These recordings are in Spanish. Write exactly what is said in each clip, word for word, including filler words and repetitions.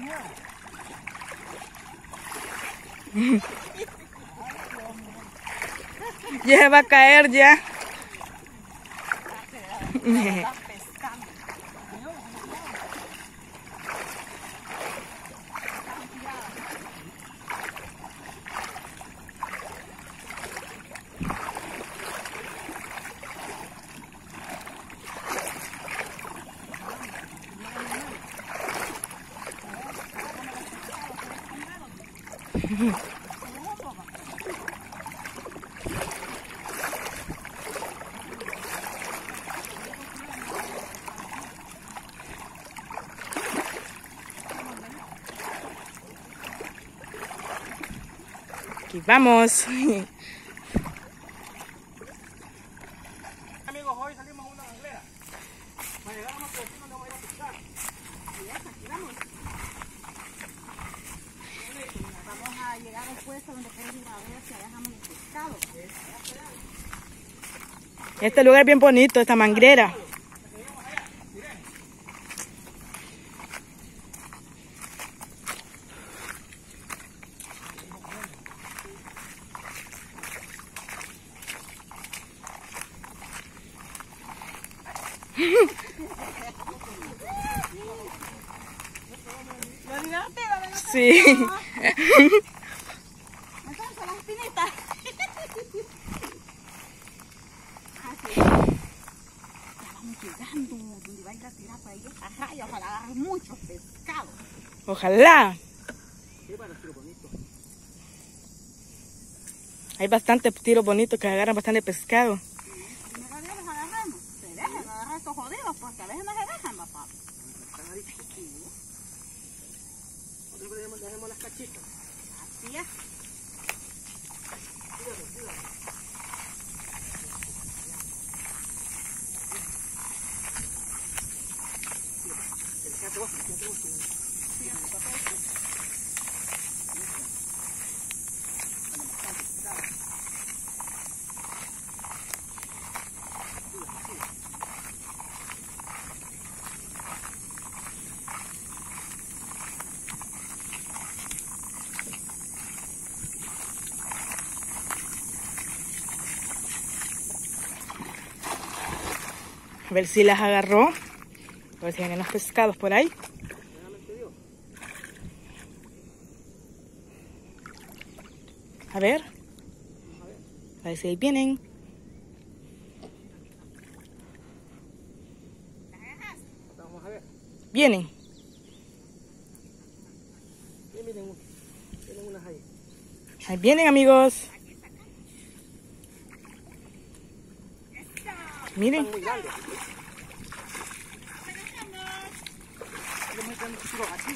Ya se va a caer ya. Aquí vamos. Amigos, hoy salimos a una manglera. Para llegar a nuestro destino no voy a pescar. Y ya, aquí vamos. Vamos a llegar al puesto donde podemos ir a ver si dejamos el pescado. Este lugar es bien bonito, esta mangrera. ¿Lo olvidaste? ¿Lo de la Sí. Entonces, las espinitas. Así. Ya vamos llegando. Donde va a ir a tirar por ahí esa raya. Ojalá agarre muchos pescados. Ojalá. Hay bastantes tiros bonitos que agarran bastante pescado. Primero Dios los agarremos. Se dejen agarrar estos jodidos porque a veces no se dejan, papá. Nosotros dejemos, dejemos las cachitas. Así es. A ver si las agarró. A ver si hay unos pescados por ahí. A ver. A ver si ahí vienen. Vamos a ver. Vienen. Miren, miren unas ahí. Ahí vienen, amigos. Miren. Muy grandes. Muy grandes, aquí.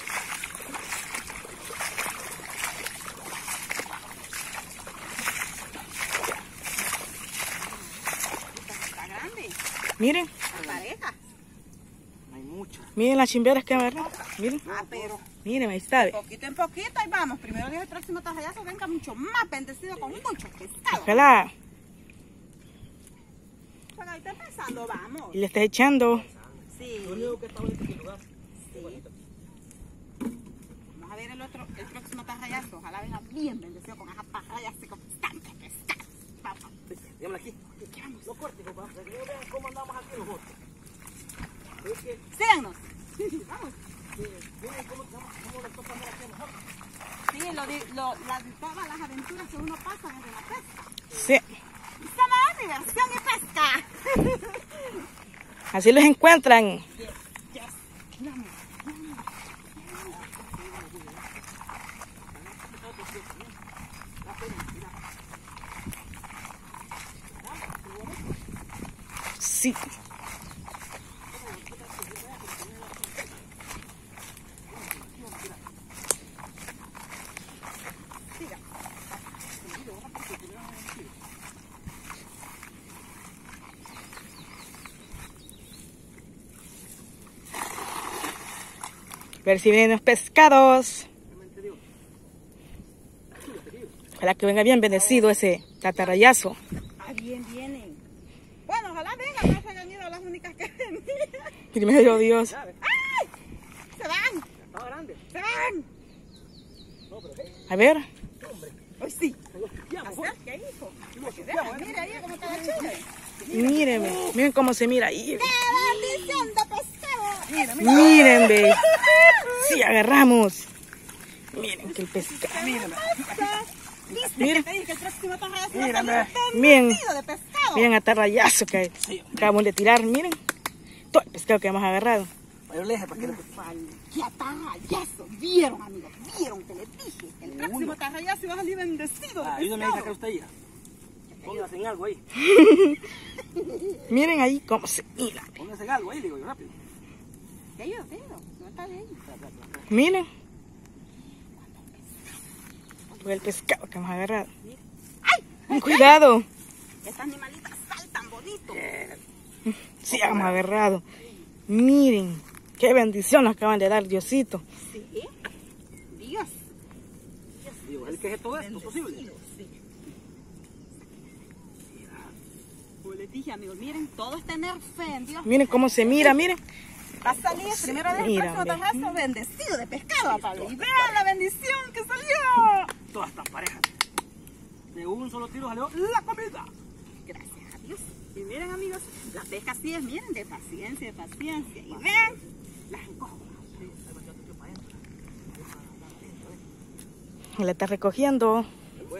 Está grande. Miren. La pareja. Hay muchas. Miren las chimberas que agarran. Miren. Ah, pero Miren, ahí está. poquito en poquito ahí vamos. Primero Dios, el próximo tajayazo venga mucho más bendecido con muchos pescados. Ojalá. Pero ahí está empezando, vamos. Y le está echando. Sí. Lo único que está bonito es el lugar. Sí. Vamos a ver el otro, el próximo tajayazo. Ojalá venga bien bendecido con esa parrilla así con bastantes pescados. Vamos. Déjame aquí. No cortes, papá. Para que ellos vean cómo andamos aquí nosotros. Es que, Síganos. Vamos. miren cómo, cómo, cómo nos toca andar aquí a nosotros. Sí, lo, di- lo, la, todas las aventuras que uno pasa desde la pesca. Sí. ¡Esa más diversión y pesca! Así los encuentran. Vamos. Sí. A ver si vienen los pescados. Ojalá que venga bien bendecido ese tatarayazo. Ah, bien, vienen. Bueno, ojalá vengan, no se hayan ido las únicas que venían. Primero Dios. ¡Ay! Se van. Estaba grande. A ver. Hoy sí. Ya, mejor. Acerca, hijo. Lo Mira, chupeamos, mira ahí cómo está la chica. Miren, ve. Miren cómo se mira ahí. ¡Qué bendición de pescado! Mira, mira. Miren, ve. Sí, agarramos. Miren que el pescado. Miren, ¿viste Miren. que te dije que el próximo tarrazo Mira, va a mira. salir Miren. bendecido de pescado? Miren a tarrayazo que acabamos de tirar. Miren. Todo el pescado que hemos agarrado. Yo le dije para que le... ¡Qué tarrayazo! ¿Vieron, amigos? ¿Vieron que les dije? El próximo tarrayazo va a salir bendecido de Ah, ayúdame a sacar pescado. usted ahí. Póngase en algo ahí. Miren ahí cómo se mira. Póngase en algo ahí, digo yo, rápido. Te ayudo, te ayudo. No está bien. Miren. Fue el pescado que hemos agarrado. Cuidado. Estas animalitas saltan bonito. Sí, hemos agarrado. Miren. Qué bendición nos acaban de dar, Diosito. Sí. Dios. Digo, ¿el que es todo esto posible? Sí. Como les dije, amigos, miren, todo es tener fe en Dios. Miren cómo se mira, miren. Va a salir primero del Mira, próximo ve. tarrazo bendecido de pescado, Pablo. Y vean la bendición que salió. Todas están parejas. De un solo tiro salió la comida. Gracias a Dios. Y miren, amigos, la pesca así es, miren, de paciencia, de paciencia. Y vean, las encojo. La está recogiendo. Pues,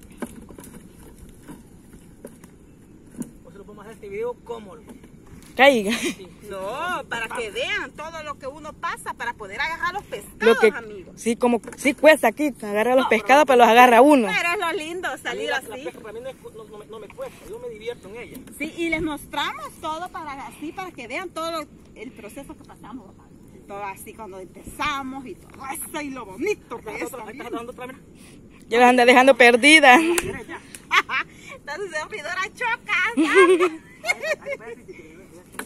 o se lo podemos hacer este video como lo... Caiga. No, para que vean todo lo que uno pasa para poder agarrar los Lo pescados, que amigos. sí, como sí cuesta aquí agarrar los pescados, pero los agarra uno. Pero es lo lindo A mí salir la, la así. pesca para mí no, es- no- no me- no me cuesta, yo me divierto en ella. Sí, y les mostramos todo para así, para que vean todo lo- el proceso que pasamos, papá. Todo así cuando empezamos y todo eso y lo bonito que Ahí es está otra, ahí está también. dando otra, mira. Ya las anda dejando perdidas. Mira, ya. Esta servidora choca, ¿sabes? Ahí, espérate, que- que-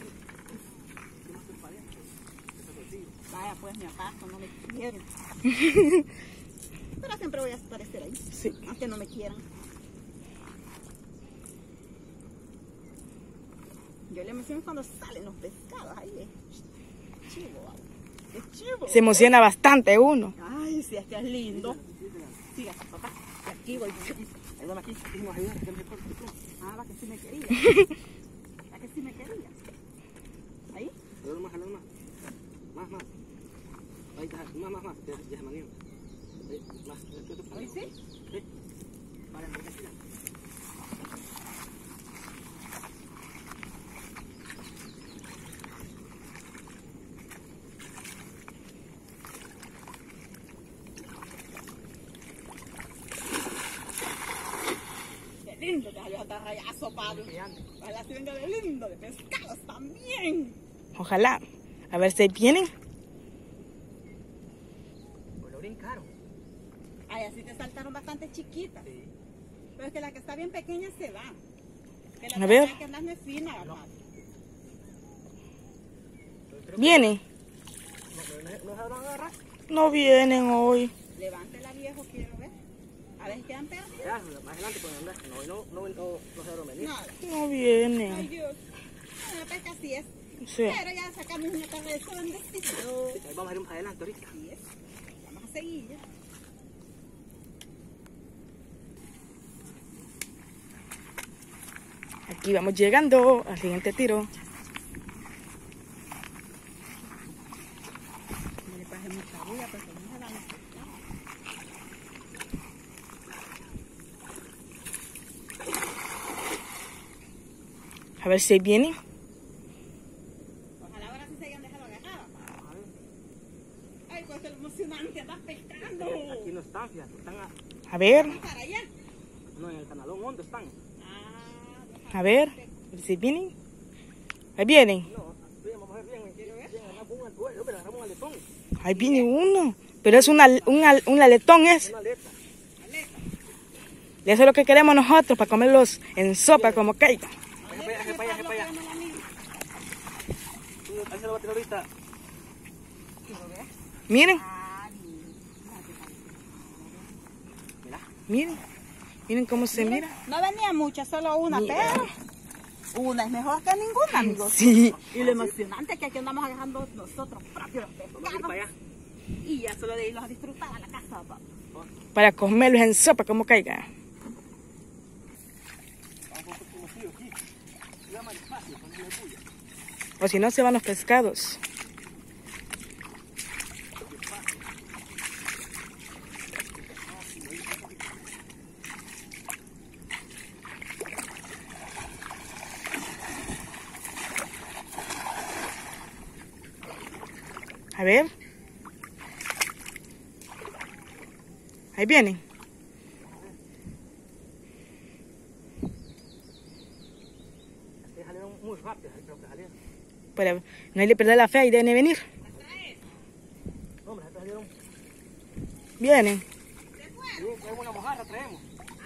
Vaya, pues me aparto, no me quieren. Pero siempre voy a aparecer ahí, Sí. aunque no me quieran. Yo le emociono cuando salen los pescados, ahí es chivo, vale. Es chivo. Se emociona bastante uno. Ay, sí, es que es lindo. Siga, papá, y aquí voy. ayúdame aquí, aquí nos ayuda, que me corte tú. Ah, va que sí me quería. Va que sí me quería. Ahí. Ayúdame más, ayúdame más. Más, más. Ahí está, más, más, más. Ya, ya se manió. Ahí, más. Ahí sí. Sí. Vale, porque así. Qué lindo que salió hasta rayazo, Pablo. Ojalá se venga de lindo, de pescados también. Ojalá. A ver si vienen. Pues lo brincaron. Ay, así te saltaron bastante chiquitas. Pero es que la que está bien pequeña se va. Que la A ver. que andas no es fina, papá. Vienen. No, pero no, no se van a agarrar. No vienen hoy. Levántela, viejo, quiero ver. A ver, quedan perdidos. Ya, más adelante pueden andar. No, no, no, no, no se van a venir. Nada. No Ay, vienen. Dios. Bueno, la pesca así es. Sí. Pero ya sacamos una cabeza bendecido. Ahí vamos a ir más adelante ahorita. Así es. Vamos a seguir ya. Aquí vamos llegando al siguiente tiro. No le pase mucha bulla porque no se van a pescar. A ver si vienen. Ojalá ahora sí se hayan dejado agarrar. Ay, pues es emocionante, andas pescando. Aquí no están, fíjate. Están a- A ver, Para allá. no, en el canalón hondo están. Ah, a ver. A ver si vienen. Ahí vienen. No, sí, vamos a ver bien. Quiero ver. Agarramos un altuero, pero agarramos un aletón. Ahí viene uno. Pero es una, un, al- un aletón es. Una aleta. Y eso es lo que queremos nosotros, para comerlos en sopa como caiga. Deja para allá, deja para allá, deja para allá. Tú, ahí se lo va a tirar ahorita. Miren, Ah, Mira. miren. Miren cómo se mira. no venía mucha, solo una, Mira. pero una es mejor que ninguna, amigos. Sí. Y lo emocionante es que aquí andamos agarrando nosotros propios los Vamos a ir para pescados. allá. Y ya solo de irlos a disfrutar a la casa, papá. Para comerlos en sopa como caiga. O si no se van los pescados. A ver. Ahí vienen. Salieron muy rápido, creo que salieron. Pero no hay que perder la fe y deben venir. Hombre, salieron. Vienen. Sí, traemos una mojarra, traemos.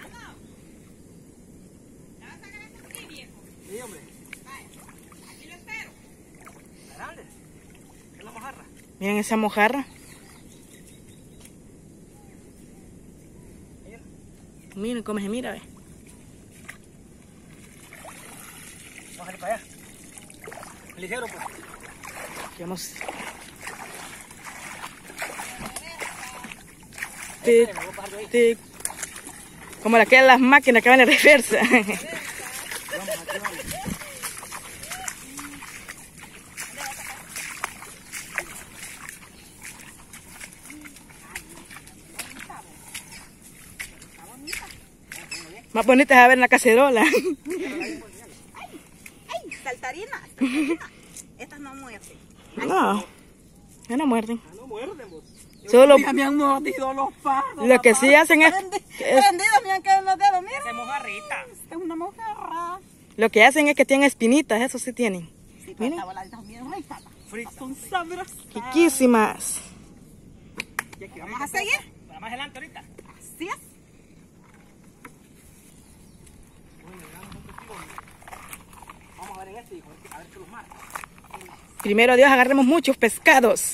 Sí, hombre. Aquí lo espero. Grande. Es la mojarra. Miren esa mojarra. Miren cómo se mira, ve. Vamos a salir para allá. Ligero, pues. Vamos. Tic, tic. Como la que de las máquinas que van en reversa. Vamos, aquí vamos. Más bonitas a ver en la cacerola. ¡Ay! Saltarina. Saltarina. Estas no muerden. No, ya no muerden. Ah, no muerden, vos. Solo Ya me han mordido los palos. lo que sí hacen es, Prendi- es- Prendidos me han quedado los dedos. Mira. Esa es mojarrita. Esta es una mojarra. lo que hacen es que tienen espinitas, eso sí tienen. Sí, pero Miren. esta bola está bien rica. Frita. Son sabrosas. Riquísimas. Y aquí Vamos a seguir. Para más adelante ahorita. Así es. Vamos a ver en este, hijo. A ver qué los marca. Primero Dios, agarremos muchos pescados.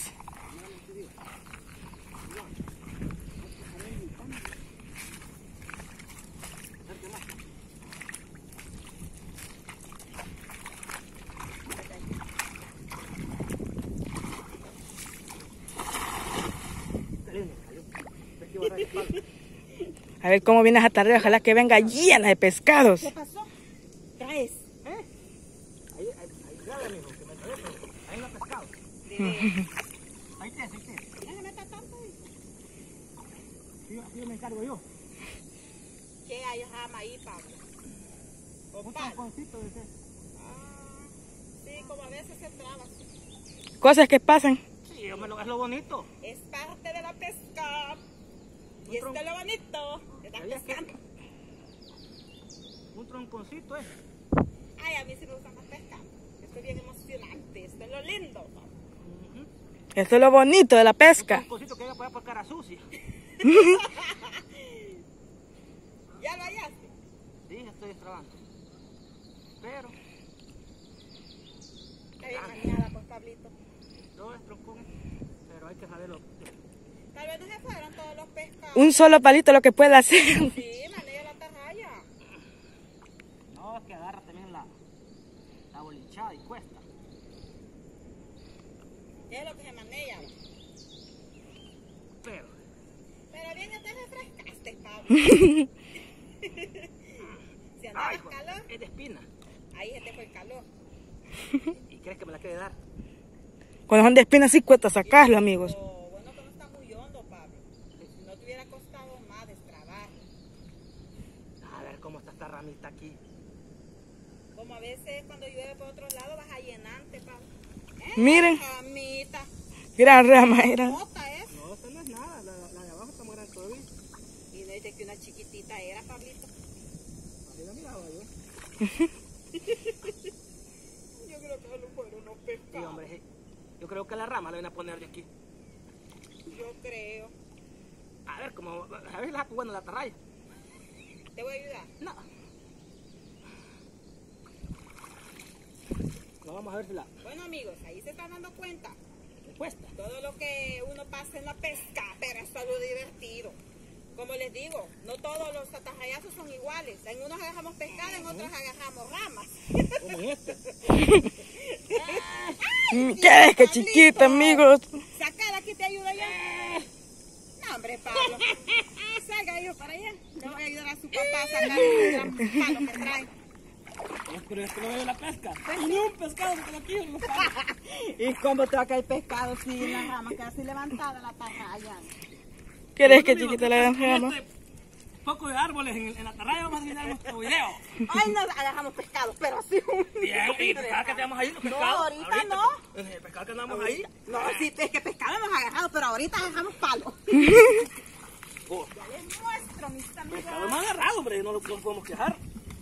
A ver cómo viene esa tarde, ojalá que venga llena de pescados. ¿Qué pasó? Traes. ¿Eh? Ahí, ahí, ahí, dale, mijo, que me trae, pero ahí no ha pescado. De... Ahí te, ahí te. Ya se meta tanto. Sí, así me encargo yo. ¿Qué hay jama ahí, Pablo? ¿O Un palo? tramponcito de ese. Ah, sí, como a veces se traba. Cosas que pasan. Sí, hombre, lo- es lo bonito. Es parte de la pesca. Y esto es lo bonito. Te estás ¿Sabías que- pescando. Un tronconcito, ¿eh? Ay, a mí sí me gusta más pescar. Esto es bien emocionante. Esto es lo lindo. Ujú. Esto es lo bonito de la Un pesca. tronconcito que haya por, por cara sucia. ¿Ya lo hallaste? Sí, estoy destrabando. Pero, Está bien maniada, pues, Pablito. no es troncón, pero hay que saberlo. Tal vez no se fueron todos los pescados. Un solo palito lo que puede hacer. Sí, maneja la tarraya. No, es que agarra también la, la bolichada y cuesta. Es lo que se maneja. Pero, Pero bien que te refrescaste, Pablo. Si andabas ay, hijo, calor, es de espina. ahí se te fue el calor. ¿Y crees que me la quiere dar? Cuando son de espinas sí cuesta sacarlo, amigos. Lo bueno que no está muy hondo, Pablo. Si no te hubiera costado más destrabar. A ver cómo está esta ramita aquí. Como a veces cuando llueve por otros lados vas a llenarte, Pablo. ¿Eh? Miren. Ramita. Gran rama era. Nota es. No, esta no es nada. La, la de abajo está muy grande todavía. Y no dice que una chiquitita era, Pablito. Así la miraba yo. Yo creo que solo fueron unos Sí, pescados. hombre, sí. Yo creo que la rama la van a poner de aquí. Yo creo. A ver, como, a ver, la bueno la tarraya. ¿Te voy a ayudar? No. No, vamos a ver si la Bueno, amigos, ahí se están dando cuenta. le cuesta. Todo lo que uno pasa en la pesca, pero es algo divertido. Como les digo, no todos los atajayazos son iguales. En unos agarramos pescado, en otros agarramos ramas. Como en este. ¿Qué es que chiquita, amigos? Sacala, aquí te ayuda ya. No, hombre, Pablo. palo que traen. Pero es que no veo la pesca. Ni un pescado por aquí. No está. ¿Y cómo te va a caer pescado si en las ramas queda así levantada la atarraya? ¿Quieres que chiquita le agarramos? Poco de árboles en, en la atarraya vamos a terminar nuestro video. Ay, no agarramos pescado, pero así un... Bien, y el pescado que tenemos ahí, los No, pescados. ahorita no. En el pescado que andamos ahí. No, sí, es que pescado hemos agarrado, pero ahorita agarramos palo. Oh, Ya les muestro, mis pescado amigas. hemos agarrado, hombre, no nos no podemos quejar.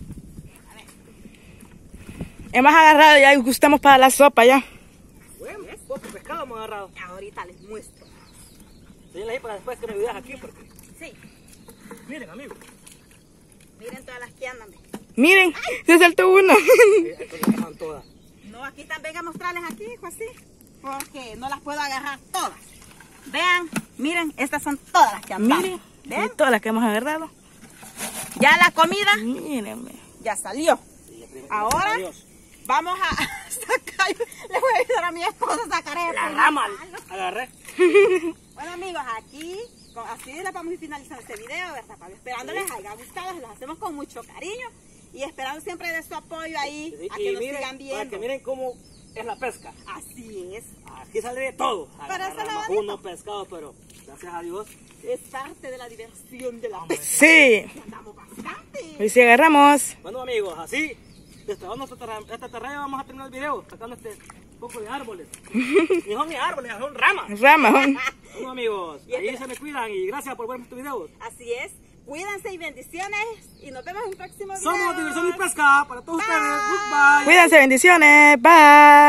Hemos agarrado, ya gustamos para la sopa ya. Bueno, poco pescado hemos agarrado. Ahorita les muestro. Enséñale ahí para después que me videas aquí, porque... Sí, Miren, amigos. miren todas las que andan. ve. Miren, se saltó una. Eh, Estas están todas. No, aquí también a mostrarles aquí, hijo, así. Porque no las puedo agarrar todas. Vean, miren, estas son todas las que andan. Miren, ¿Ven? y todas las que hemos agarrado. Ya la comida Mírenme. ya salió. Sí, ya primero- Ahora Adiós. vamos a sacar, le voy a ayudar a mi esposa a sacar el La rama agarré. Bueno amigos, aquí con- así les vamos a ir finalizando este video, ¿verdad, Pablo? Esperando les haya gustado, los hacemos con mucho cariño y esperando siempre de su apoyo ahí Sí, a que y nos miren, sigan para viendo. que miren cómo es la pesca. Así es, Aquí sale de todo. Pero eso es lo Agarramos bonito. unos pescados, pero gracias a Dios. es parte de la diversión de la pesca. Sí, Y andamos bastante. hoy sí agarramos. Bueno amigos, así, destrabando esta terra- esta terreno vamos a terminar el video, sacando este poco de árboles. Ni son ni árboles, son ramas. Rama. Bueno amigos, ahí se me cuidan y gracias por ver estos videos. Así es, cuídense y bendiciones y nos vemos en un próximo video. Somos Diversión y Pesca para todos ustedes. Goodbye. Cuídense, bendiciones. Bye.